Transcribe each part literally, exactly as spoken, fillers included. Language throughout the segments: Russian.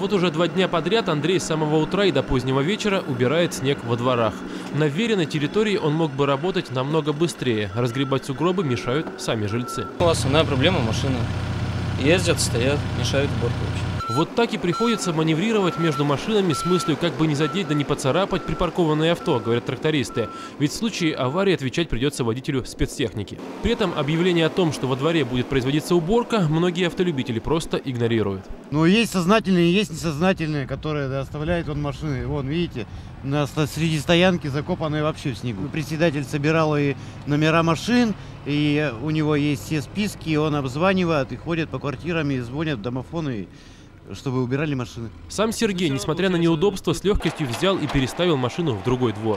Вот уже два дня подряд Андрей с самого утра и до позднего вечера убирает снег во дворах. На вверенной территории он мог бы работать намного быстрее. Разгребать сугробы мешают сами жильцы. Основная проблема – машины. Ездят, стоят, мешают уборку вообще. Вот так и приходится маневрировать между машинами с мыслью, как бы не задеть да не поцарапать припаркованное авто, говорят трактористы. Ведь в случае аварии отвечать придется водителю спецтехники. При этом объявление о том, что во дворе будет производиться уборка, многие автолюбители просто игнорируют. Ну, есть сознательные, есть несознательные, которые да, оставляют он машины. Вон, видите, на, среди стоянки закопанные вообще в снегу. Председатель собирал и номера машин, и у него есть все списки, и он обзванивает, и ходит по квартирам, и звонят в домофоны, чтобы убирали машины. Сам Сергей, несмотря на неудобства, с легкостью взял и переставил машину в другой двор.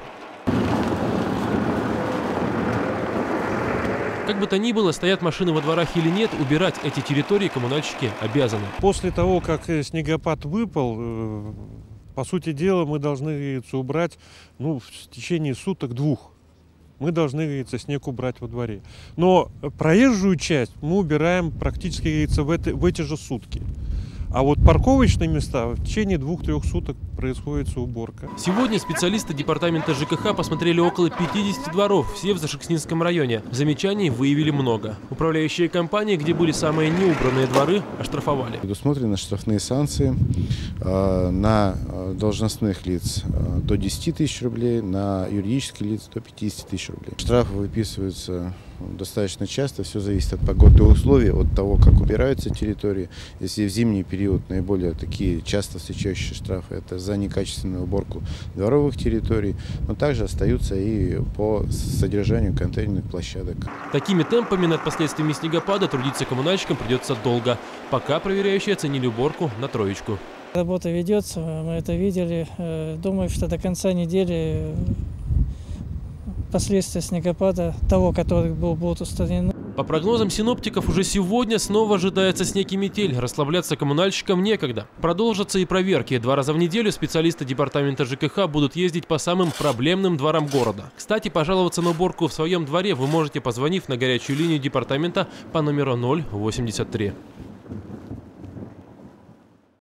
Как бы то ни было, стоят машины во дворах или нет, убирать эти территории коммунальщики обязаны. После того, как снегопад выпал, по сути дела, мы должны убрать ну, в течение суток-двух. Мы должны, говорится, снег убрать во дворе. Но проезжую часть мы убираем практически, говорится, в, это, в эти же сутки. А вот парковочные места в течение двух-трех суток происходит уборка. Сегодня специалисты департамента ЖКХ посмотрели около пятидесяти дворов, все в Зашекснинском районе. Замечаний выявили много. Управляющие компании, где были самые неубранные дворы, оштрафовали. Предусмотрены штрафные санкции э, на должностных лиц э, до десяти тысяч рублей, на юридических лиц до пятидесяти тысяч рублей. Штрафы выписываются достаточно часто, все зависит от погодных условий, от того, как убираются территории. Если в зимний период наиболее такие часто встречающиеся штрафы, это за некачественную уборку дворовых территорий, но также остаются и по содержанию контейнерных площадок. Такими темпами над последствиями снегопада трудиться коммунальщикам придется долго, пока проверяющие оценили уборку на троечку. Работа ведется, мы это видели. Думаю, что до конца недели последствия снегопада, того, который был, будут устранены. По прогнозам синоптиков, уже сегодня снова ожидается снег и метель. Расслабляться коммунальщикам некогда. Продолжатся и проверки. Два раза в неделю специалисты департамента ЖКХ будут ездить по самым проблемным дворам города. Кстати, пожаловаться на уборку в своем дворе вы можете, позвонив на горячую линию департамента по номеру ноль восемьдесят три.